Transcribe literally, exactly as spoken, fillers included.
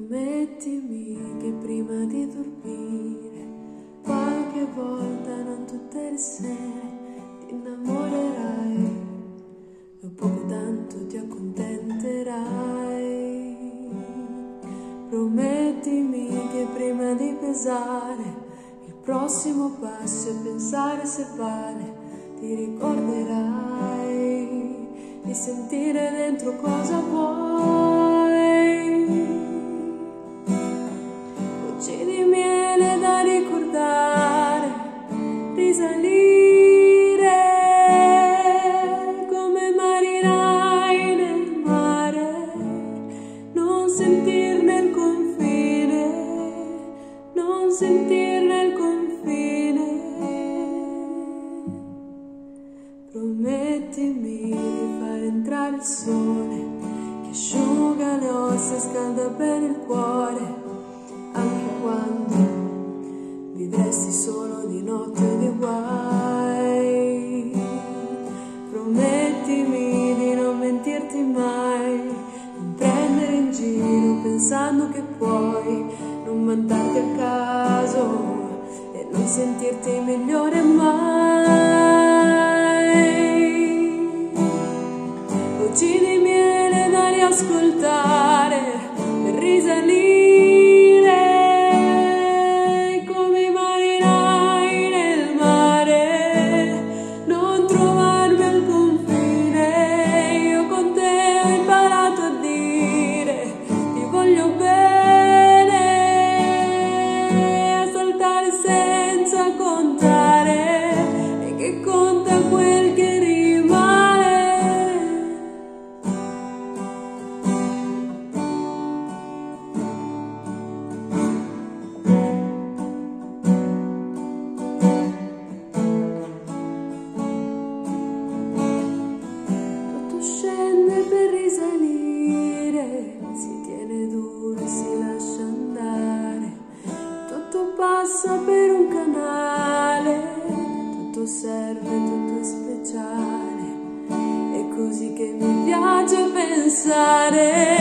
Promettimi che prima di dormire, qualche volta, non tutte le sere, ti innamorerai, dopo che tanto ti accontenterai. Promettimi che prima di pesare il prossimo passo e pensare se vale, ti ricorderai di sentire dentro cosa vuoi. Gocce di miele da ricordare, risalire come marinai nel mare, non sentirne il confine, non sentirne il confine. Promettimi di far entrare il sole che asciuga le ossa e scalda bene il cuore, anche quando vivresti solo di notte e di guai. Promettimi di non mentirti mai, non prendere in giro pensando che puoi, non mandarti a caso e non sentirti migliore mai. Voci di miele da riascoltare per risalire come i marinai nel mare, non trovarmi al confine. Io con te ho imparato a dire ti voglio bene, a saltare senza contare, e che conta quel che rimane. Scende per risalire, si tiene duro e si lascia andare, tutto passa per un canale, tutto serve, tutto è speciale, è così che mi piace pensare.